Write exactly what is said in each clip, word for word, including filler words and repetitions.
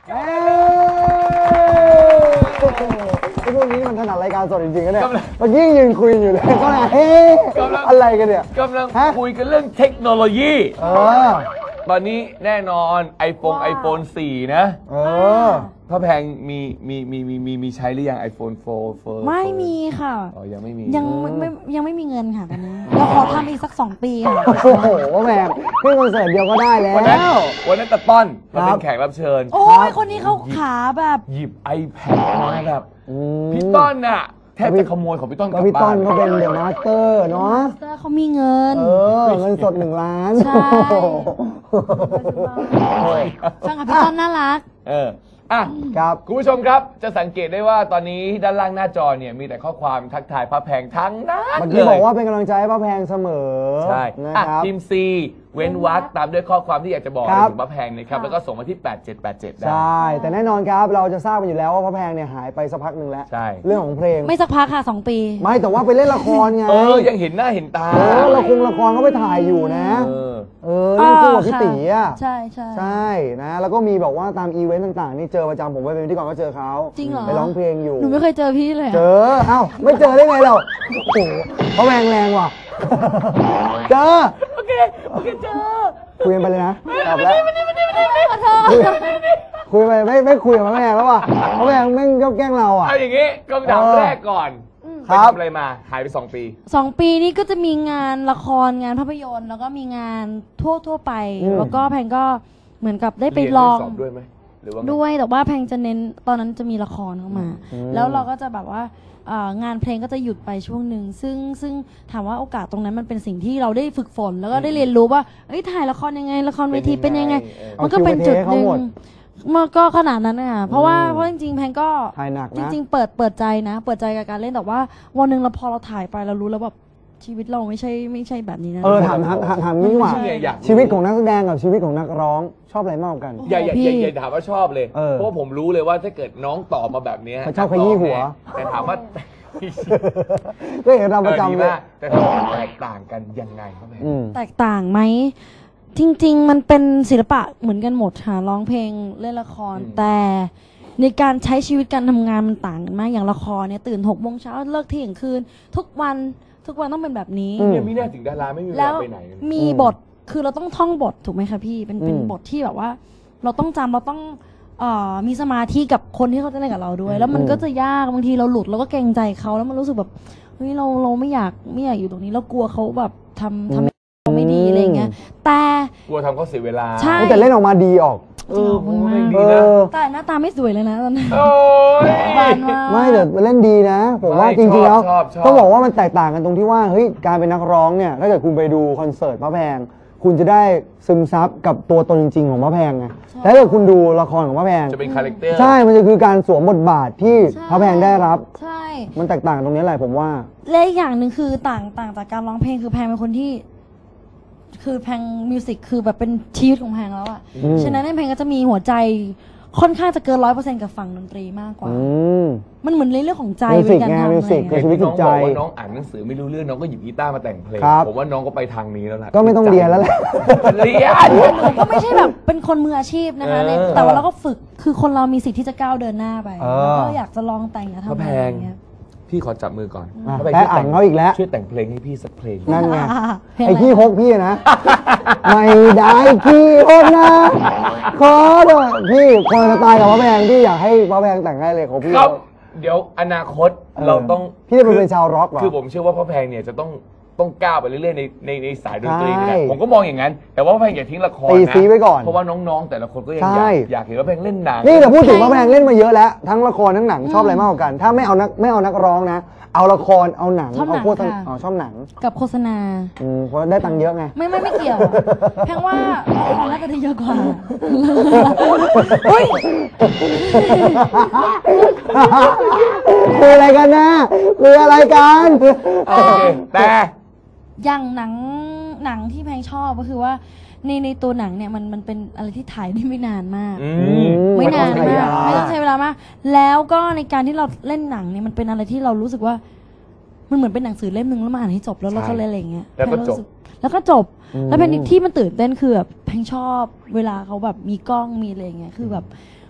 ไอ้พวกนี้มันถนัดรายการสดจริงๆนะเนี่ยเมื่อกี้ยืนคุยอยู่เลยก็เลยเฮ้อะไรกันเนี่ยกำลังคุยกันเรื่องเทคโนโลยีตอนนี้แน่นอน iPhone iPhone โฟร์ นะเออพระแพงมีมีมีมีมีมีใช้หรือยัง iPhone โฟร์ไม่มีค่ะอ๋อยังไม่มียังไม่ยังไม่มีเงินค่ะตอนนี้เราขอทำอีกสักสองปีค่ะโอ้โหพระแพงขึ้นคอนเสิร์ตเดียวก็ได้แล้ววันนั้นวันนั้นตะต้อนมาเป็นแขกรับเชิญโอ้ยคนนี้เขาขาแบบหยิบ iPad มาแบบพี่ต้นน่ะแทบจะขโมยของพี่ต้นกลับบ้านพี่ต้นเขาเป็นเดอะมาสเตอร์เนาะเขามีเงินเออเงินสดหนึ่งล้านใช่ฟังกับพี่ต้นน่ารักเอออ่ะครับคุณผู้ชมครับจะสังเกตได้ว่าตอนนี้ด้านล่างหน้าจอเนี่ยมีแต่ข้อความทักทายพระแพงทั้งนั้นเลยเมื่อกี้บอกว่าเป็นกำลังใจให้พระแพงเสมอใช่นะครับทีมซีเว้นวรรคตามด้วยข้อความที่อยากจะบอกถึงพระแพงนะครับแล้วก็ส่งมาที่แปดเจ็ดแปดเจ็ดได้ใช่แต่แน่นอนครับเราจะทราบกันอยู่แล้วว่าพระแพงเนี่ยหายไปสักพักหนึ่งแล้วใช่เรื่องของเพลงไม่สักพักค่ะสองปีไม่แต่ว่าไปเล่นละครไงเออยังเห็นหน้าเห็นตาเออละครละครเขาไปถ่ายอยู่นะเออเรื่องคู่กับพี่ตีอ่ะใช่ใช่ใช่นะแล้วก็มีบอกว่าตามอีเวนต์ต่างๆนี่เจอประจำผมไปเป็นพิธีกรก็เจอเขาจริงเหรอไปร้องเพลงอยู่หนูไม่เคยเจอพี่เลยเจอเอ้าไม่เจอได้ไงเราโอ้โหเขาแรงแรงว่ะเจอโอเคโอเคเจอคุยกันไปเลยนะตอบแล้วไม่ได้ไม่ได้ไม่ได้ไม่ได้ขอโทษคุยไปไม่ไม่คุยกับแม่แล้วว่ะเพราะแม่แม่งก็แกล้งเราอ่ะเอาอย่างงี้คำถามแรกก่อนไปทำอะไรมาหายไปสองปีสองปีนี้ก็จะมีงานละครงานภาพยนตร์แล้วก็มีงานทั่วทั่วไปแล้วก็แพงก็เหมือนกับได้ไปลองด้วยไหมหรือว่าด้วยแต่ว่าแพงจะเน้นตอนนั้นจะมีละครเข้ามาแล้วเราก็จะแบบว่างานเพลงก็จะหยุดไปช่วงหนึ่งซึ่งซึ่งถามว่าโอกาสตรงนั้นมันเป็นสิ่งที่เราได้ฝึกฝนแล้วก็ได้เรียนรู้ว่าเอ้ยถ่ายละครยังไงละครเวทีเป็นยังไงมันก็เป็นจุดหนึ่งมันก็ขนาดนั้นนะคะเพราะว่าเพราะจริงๆแพงก็จริงๆเปิดเปิดใจนะเปิดใจกับการเล่นแต่ว่าวันหนึ่งเราพอเราถ่ายไปเรารู้แล้วแบบชีวิตเราไม่ใช่ไม่ใช่แบบนี้นะเออถามถามถามนี่ว่าชีวิตของนักแสดงกับชีวิตของนักร้องชอบอะไรมากกว่ากันอย่าอย่าอย่าถามว่าชอบเลยเพราะผมรู้เลยว่าถ้าเกิดน้องตอบมาแบบนี้เขาชอบขยี้หัวแต่ถามว่าก็เห็นเราประจำเลยแต่ถ้าแตกต่างกันยังไงครับแตกต่างไหมจริงๆมันเป็นศิลปะเหมือนกันหมดค่ะร้องเพลงเล่นละครแต่ในการใช้ชีวิตการทำงานมันต่างกันมากอย่างละครเนี่ยตื่นหกโมงเช้าเลิกเที่ยงคืนทุกวันทุกวันต้องเป็นแบบนี้เนี่ยมีหน้าถึงดาราไม่มีเวลาไปไหนมีบทคือเราต้องท่องบทถูกไหมคะพี่เป็นเป็นบทที่แบบว่าเราต้องจำเราต้องมีสมาธิกับคนที่เขาจะเล่นกับเราด้วยแล้วมันก็จะยากบางทีเราหลุดเราก็เกรงใจเขาแล้วมันรู้สึกแบบเฮ้ยเราเราไม่อยากไม่อยากอยู่ตรงนี้เรากลัวเขาแบบทำทำเขาไม่ดีอะไรเงี้ยแต่กลัวทำเขาเสียเวลาใช่แต่เล่นออกมาดีออกเออดีนะแต่หน้าตาไม่สวยเลยนะตอนนั้นบานมากไม่แต่เล่นดีนะผมว่าจริงๆแล้วต้องบอกว่ามันแตกต่างกันตรงที่ว่าเฮ้ยการเป็นนักร้องเนี่ยถ้าเกิดคุณไปดูคอนเสิร์ตพระแพงคุณจะได้ซึมซับกับตัวตนจริงๆของพระแพงไงแต่ถ้าเกิดคุณดูละครของพระแพงจะเป็นคาแรคเตอร์ใช่มันจะคือการสวมบทบาทที่พระแพงได้รับใช่มันแตกต่างตรงนี้แหละผมว่าและอีกอย่างหนึ่งคือต่างต่างจากการร้องเพลงคือแพงเป็นคนที่คือแพงมิวสิกคือแบบเป็นชีวิตของแพงแล้วอ่ะฉะนั้นแพงก็จะมีหัวใจค่อนข้างจะเกินร้อยเปอร์เซ็นต์กับฝั่งดนตรีมากกว่ามันเหมือนในเรื่องของใจเป็นการทำอะไรอย่างที่น้องบอกว่าน้องอ่านหนังสือไม่รู้เรื่องน้องก็หยิบกีตาร์มาแต่งเพลงผมว่าน้องก็ไปทางนี้แล้วล่ะก็ไม่ต้องเรียนแล้วแหละเรียนหนูก็ไม่ใช่แบบเป็นคนมืออาชีพนะคะแต่ว่าเราก็ฝึกคือคนเรามีสิทธิ์ที่จะก้าวเดินหน้าไปแล้วก็อยากจะลองแต่งอยากทำอะไรอย่างเงี้ยพี่ขอจับมือก่อนแต่อ่านเขาอีกแล้วช่วยแต่งเพลงให้พี่สักเพลงนั่นไงไอ้ขี้ฮกพี่นะไม่ได้ขี้ฮกนะขอเถอะพี่คนสไตล์กับพระแพงพี่อยากให้พระแพงแต่งให้เลยของพี่ครับเดี๋ยวอนาคตเราต้องพี่จะเป็นชาวร็อกเหรอคือผมเชื่อว่าพระแพงเนี่ยจะต้องต้องก้าวไปเรื่อยๆในในในสายดนตรีนี่ผมก็มองอย่างนั้นแต่ว่าพระแพงอย่าทิ้งละครนะตีซีไว้ก่อนเพราะว่าน้องๆแต่ละคนก็ยังอยากอยากเห็นพระแพงเล่นหนังนี่แต่พูดถึงพระแพงเล่นมาเยอะแล้วทั้งละครทั้งหนังชอบอะไรมากกว่ากันถ้าไม่เอานักไม่เอานักร้องนะเอาละครเอาหนังเอาโฆษณาอ๋อชอบหนังกับโฆษณาอืมเพราะได้ตังค์เยอะไงไม่ไม่ไม่เกี่ยวแพงว่าน่าจะได้เยอะกว่าคุยอะไรกันนะคุยอะไรกันแต่อย่างหนังหนังที่แพงชอบก็คือว่าในในตัวหนังเนี่ยมันมันเป็นอะไรที่ถ่ายได้ไม่นานมากไม่นานมากไม่ต้องใช้เวลามากแล้วก็ในการที่เราเล่นหนังเนี่ยมันเป็นอะไรที่เรารู้สึกว่ามันเหมือนเป็นหนังสือเล่มหนึ่งแล้วมาอ่านให้จบแล้วเราก็เล่นอะไรอย่างเงี้ยแล้วก็จบแล้วก็จบแล้วเป็นที่มันตื่นเต้นคือแบบแพงชอบเวลาเขาแบบมีกล้องมีอะไรอย่างเงี้ยคือแบบ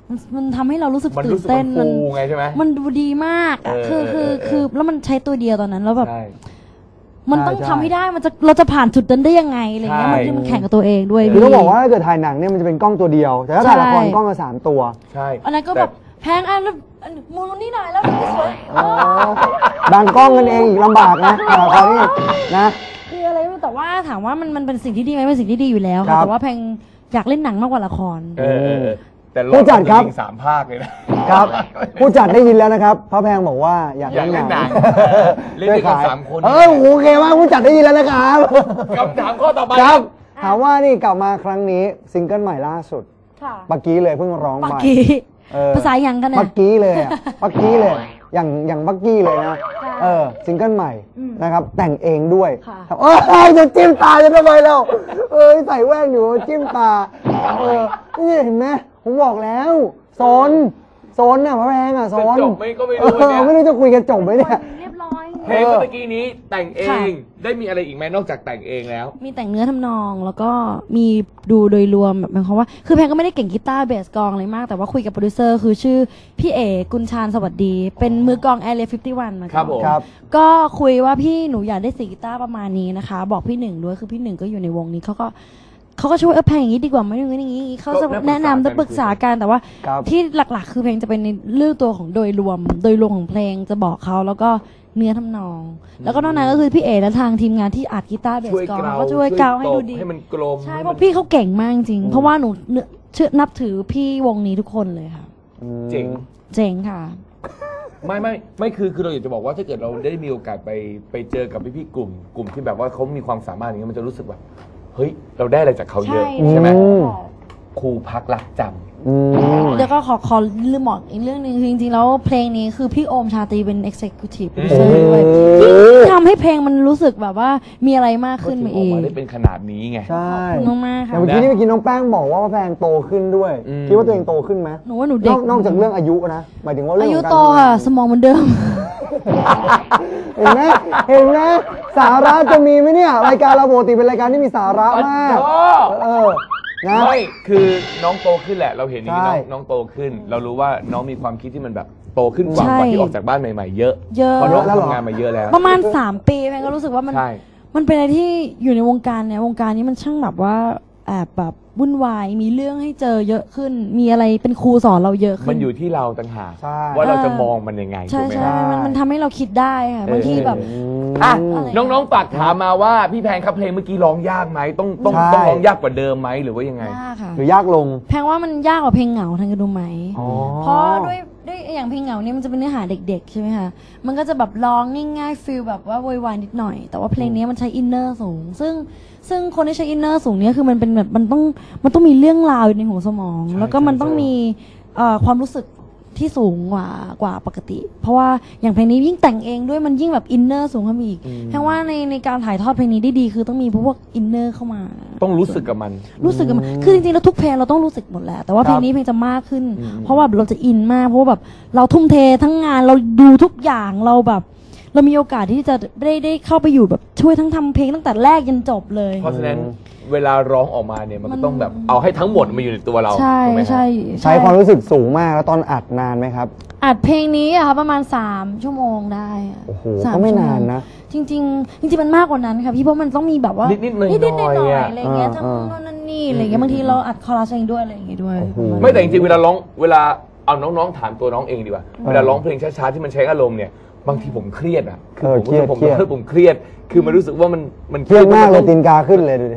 มันมันทำให้เรารู้สึกมันตื่รู้นสึกเต้นมันฟูไงใช่ไหมมันดูดีมากอะเออคือคือเออเออคือแล้วมันใช้ตัวเดียวตอนนั้นแล้วแบบใช่มันต้องใช่ทำให้ได้มันจะเราจะผ่านจุดนั้นได้ยังไงอะไรเงี้ยใช่มันคือมันแข่งกับตัวเองด้วยคือต้องพี่บอกว่าถ้าเกิดถ่ายหนังเนี่ยมันจะเป็นกล้องตัวเดียว แต่ถ้าถ่ายละครใช่กล้องละสามตัวใช่อันนั้นก็แบบแพงอ่ะแล้วอันมูลนี่หน่อยแล้วนี่สวยบางกล้องกันเองอีกลำบากนะถ่ายละครนี่นะคืออะไรไม่รู้แต่ว่าถามว่ามันมันเป็นสิ่งที่ดีไหมเป็นสิ่งที่ดีอยู่แล้วครัค่ะบแต่ว่าแพงอยากเล่นหนังมากกว่าละครเออเออเออแต่ผู้จัดครับจงๆสามภาคเลยนะครับผู้จัดได้ยินแล้วนะครับพระแพงบอกว่าอยากอยากเล่นหนัง เล่นช่ด้ววย ยกันขายสามคนเออโอเคมากผู้จัดได้ยินแล้วนะครับคำถามข้อต่อไปครับถามว่านี่กลับมาครั้งนี้ซิงเกิลใหม่ล่าสุดค่ะปักกี้เลยเพิ่งร้องปักไปกี้เออภาษายังกันปัเนี่ยกกี้เลยอะปักกี้เลย อย่างอย่างปักกี้เลยนะค่ะเออซิงเกิลใหม่อืมนะครับ แต่งเองด้วยค่ะครับเอ้ยจะจิ้มตาจะทำไมแล้วเอ้ยใส่แว่นอยู่จิ้มตาเออนี่เห็นไหมผมบอกแล้วโซนโซนน่ะพระแพงอ่ะโซนจะจบไหมก็ไม่รู้เนี่ยเออไม่รู้จะคุยกันจบไหมเนี่ยเรียบร้อยเพลงเมื่อกี้นี้แต่งเอค่ะงได้มีอะไรอีกไหมนอกจากแต่งเองแล้วมีแต่งเนื้อทำนองแล้วก็มีดูโดยรวมแบบหมายความว่าคือแพงก็ไม่ได้เก่งกีตาร์เบสกลองอะไรมาก แต่ว่าคุยกับโปรดิวเซอร์คือชื่อพี่เอกุลชาญสวัสดี เป็นมือกลอง Area ห้าสิบเอ็ดมาก่อนครับผมครับก็คุยว่าพี่หนูอยากได้สีกีตาร์ประมาณนี้นะคะ บอกพี่หนึ่งด้วยคือพี่หนึ่งก็อยู่ในวงนี้เขาก็เขาก็ช่วยเออแพงอย่างนี้ดีกว่าไหมอย่างนี้อย่างนี้เขาจะก็แนะนำได้ได้ปปรึรึกกษาษากักัน นแต่ว่าครับที่หลักๆ คือเพลงจะเป็นในเรื่องตัวของโดยรวม โดยรวมของเพลงจะบอกเขาแล้วก็เนื้อทำนอง แล้วก็นอกนั้นก็คือพี่เอและทางทีมงานที่อัดกีตาร์เบสช่วยกลองเกลาก็ช่วยเกลาให้ดูดีให้มันกลมใช่เพราะพี่เขาเก่งมากจริงๆเพราะว่าหนูเนื้อเชื่อนับถือพี่วงนี้ทุกคนเลยค่ะเจ๋งเจ๋งค่ะไม่ไม่ไม่คือคือเราอยากจะบอกว่าถ้าเกิดเราได้มีโอกาสไปไปเจอกับพี่ๆกลุ่ม กลุ่มที่แบบว่าเขามีความสามารถอย่างเงี้ยมันจะรู้สึกแบบเฮ้ยเราได้อะไรจากเขาเยอะใช่ใช่ไหมอืมครูพักรักจอืมเดี๋ยวก็ขอขอลืมบอกอีกเรื่องหนึ่งคือจริงๆแล้วเพลงนี้คือพี่โอมชาตรีเป็น executive อืม producer ด้วยโอ้ที่ทำให้เพลงมันรู้สึกแบบว่ามีอะไรมากำขึ้นมาอเออกงมาได้เป็นขนาดนี้ไงใช่ขอบคุณมากๆแต่ค่ะเมื่อกี้นี่เมื่อกี้น้องแป้งบอกว่าพระแพงโตขึ้นด้วยอืมคิดว่าตัวเองโตขึ้นไหมหนูว่าหนูนเด็อก กนอกจากเรื่องอายุนะหมายถึงว่าเรื่ออาง ยุของการโตค่ะ สมองเหมือนเดิมเห็นไหมเห็นไหมสาระจะมีไหมเนี่ยรายการเราปกติเป็นรายการที่มีสาระมากอ๋อเออนะไม่คือน้องโตขึ้นแหละ เราเห็นอย่างนี้ใช่น้องน้องโตขึ้น เรารู้ว่าน้องมีความคิดที่มันแบบโตขึ้นกว่าใช่กว่าที่ออกจากบ้านใหม่ๆเยอะเยอะเพราะน้องแล้วเหรอทำงานมาเยอะแล้วประมาณสามปีแพงก็รู้สึกว่ามันใช่มันเป็นอะไรที่อยู่ในวงการเนี่ยวงการนี้มันช่างแบบว่าแอบแบบวุ่นวายมีเรื่องให้เจอเยอะขึ้น มีอะไรเป็นครูสอนเราเยอะขึ้นมันอยู่ที่เราต่างหากใช่ว่าเราจะเออมองมันยังไงใช่ถูกไหมใช่มันมันทำให้เราคิดได้ค่ะบางทีแบบอ่ะอะไรน้องๆฝากถามมาว่าพี่แพงครับเพลงเมื่อกี้ร้องยากไหมต้องต้องใช่ต้องร้องยากกว่าเดิมไหมหรือว่ายังไงยากค่ะหรือยากลงแพงว่ามันยากกว่าเพลงเหงาทางกระดูไหมอ๋อเพราะด้วยด้วยอย่างเพลงเหงาเนี่ยมันจะเป็นเนื้อหาเด็ก ๆ ใช่ไหมคะ มันก็จะแบบร้องง่ายๆฟีลแบบว่าโวยวายนิดหน่อย แต่ว่าเพลงนี้มันใช้อินเนอร์สูง ซึ่งซึ่งคนที่ใช้อินเนอร์สูงเนี่ยคือมันเป็นแบบมันต้องมันต้องมีเรื่องราวอยู่ในหัวสมองใช่แล้วก็มันต้องใช่มีเอ่อความรู้สึกที่สูงกว่ากว่าปกติ เพราะว่าอย่างเพลงนี้ยิ่งแต่งเองด้วยมันยิ่งแบบอินเนอร์สูงขึ้นมาอีกแพงว่าในในการถ่ายทอดเพลงนี้ได้ดีคือต้องมีพวกอินเนอร์เข้ามาต้องรู้สึกกับมันรู้สึกกับมันคือจริงๆแล้วทุกเพลงเราต้องรู้สึกหมดแหละ แต่ว่าเพลงนี้เพลงจะมากขึ้นอืมเพราะว่าเราจะอินมาก เพราะว่าแบบเราทุ่มเททั้งงาน เราดูทุกอย่าง เราแบบ เรามีโอกาสที่จะได้ได้เข้าไปอยู่แบบช่วยทั้งทำเพลงตั้งแต่แรกยันจบเลยเพราะฉะนั้นเวลาร้องออกมาเนี่ยมันมัก็นต้องแบบเอาให้ทั้งหมดมาอยู่ในตัวเราใช่ถูกไหมฮะใช่ใช้ความรู้สึกสูงมากแล้วตอนอัดนานไหมครับอัดเพลงนี้อะค่ะประมาณสามชั่วโมงได้อะโอ้โหสาก็ไม่ชั่วโงนานนะจริง ๆ จริงๆมันมากกว่านั้นค่ะพี่เพราะมันต้องมีแบบว่านิดๆหน่อยๆนิดๆหน่อยๆอะอะไรอย่างเงี้ยอ่าทั้งอ่าโน่นนั่นนี่อะไรอย่างเงี้ยบางทีเราอัดคอรัสเองด้วยอะไรอย่างเงี้ยด้วยโอ้โหประาณไม่แต่จริงๆเวลาร้องเวลาเอาน้องๆถามตัวน้องเองดีกว่า เวลาร้องเพลงช้าๆที่มันใช้อารมณ์เนี่ยบางทีผมเครียดอ่ะคือผมเออเครียดผมเครียดผมเครียด คือมันรู้สึกว่ามันมันเครียดมากเลยนตีนกาขึ้นเลยดูดิ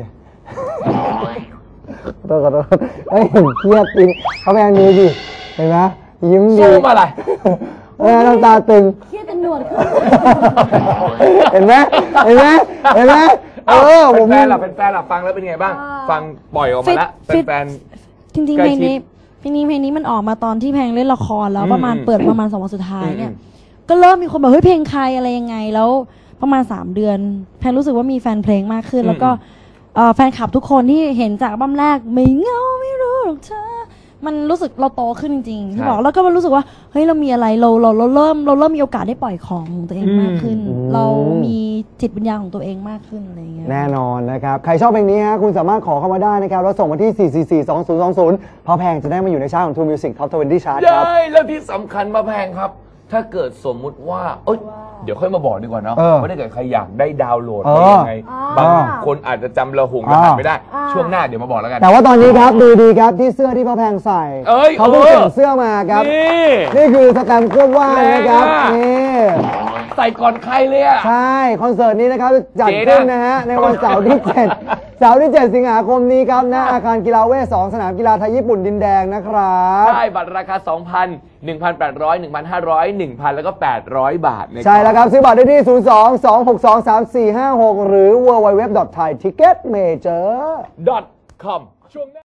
ขอโทษขอโทษเอ้ยเครียดตีนเขาแพงดูดิเห็นไหมยิ้มดีสู้มาอะไรเออน้ำตาตึงเครียดเป็นหนวดขึ้นเห็นไหมเห็นไหมเห็นไหมเออผมแฟนๆล่ะแฟนๆล่ะฟังแล้วเป็นไงบ้างอ่าฟังปล่อยออกมาแล้วฟิตแฟนจริงๆใกเพล้ลงชิดนี้เพลงนี้เพลงนี้มันออกมาตอนที่แพงเล่นละครแล้วอืมประมาณอืมเปิดประมาณสองวันสุดท้ายเนี่ยอืมก็เริ่มมีคนแบบเฮ้ยเพลงใครอะไรยังไงแล้วประมาณสามเดือน แพงรู้สึกว่ามีแฟนเพลงมากขึ้น แล้วก็เอ่อแฟนคลับทุกคนที่เห็นจากอัลบั้มแรกไม่เหงาไม่รู้หรอกเธอมันรู้สึกเราโตขึ้นจริงๆที่ใช่บอกแล้วก็มันรู้สึกว่าเฮ้ยเรามีอะไรเราเราเราเริ่มเราเริ่มมีโอกาสได้ปล่อยของของตัวเองมากขึ้นอืมเรามีจิตวิญญาณของตัวเองมากขึ้นอะไรอย่างเงี้ยแน่นอนนะครับ ใครชอบเพลงนี้ฮะคุณสามารถขอเข้ามาได้นะครับ แล้วส่งมาที่ สี่ สี่ สี่ สอง ศูนย์ สอง ศูนย์ พอแพงจะได้มาอยู่ในชาร์ตของ True Music Top ยี่สิบ Chart ครับใช่แล้วที่สำคัญมาแพงครับ ถ้าเกิดสมมุติว่า เอ้ย เดี๋ยวค่อยมาบอกดีกว่าเนาะเออว่าถ้าเกิดใครอยากได้ดาวน์โหลดเออได้ยังไงอ่าบางคนอาจจะจำระหงรหัสไม่ได้อ่าช่วงหน้าเดี๋ยวมาบอกแล้วกันแต่ว่าตอนนี้ครับดูดีครับที่เสื้อที่พ่อแพงใส่เอ้ยเขาเพิ่งเออเปลี่ยนเสื้อมาครับนี่นี่คือสแตมป์ควบว่างนะครับแรงอะนี่ใส่ก่อนใครเลยอะใช่ คอนเสิร์ตนี้นะครับจัดเจ๊นะขึ้นนะฮะในวันเสาร์ที่ เจ็ด เสาร์ที่ เจ็ด สิงหาคมนี้ครับณอาคารกีฬาเวทสองสนามกีฬาไทยญี่ปุ่นดินแดงนะครับใช่บัตรราคา สองพัน หนึ่งพันแปดร้อย หนึ่งพันห้าร้อย หนึ่งพัน แล้วก็ แปดร้อย บาทนะครับใช่แล้วครับ ซื้อบัตรได้ที่ ศูนย์ สอง สอง หก สอง สาม สี่ ห้า หก หรือ ดับเบิลยู ดับเบิลยู ดับเบิลยู ดอท ไทย ทิกเก็ต เมเจอร์ .com ช่วงหน้า